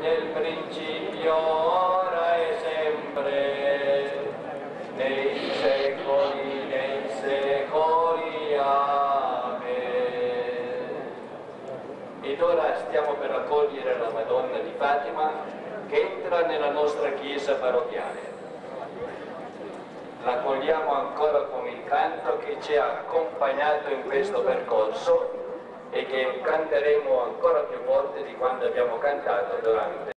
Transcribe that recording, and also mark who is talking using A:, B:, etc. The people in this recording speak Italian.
A: nel principio, ora e sempre, nei secoli dei secoli. Amen. Ed ora stiamo per accogliere la Madonna di Fatima che entra nella nostra chiesa parrocchiale. La accogliamo ancora con il canto che ci ha accompagnato in questo percorso e che canteremo ancora più volte di quanto abbiamo cantato durante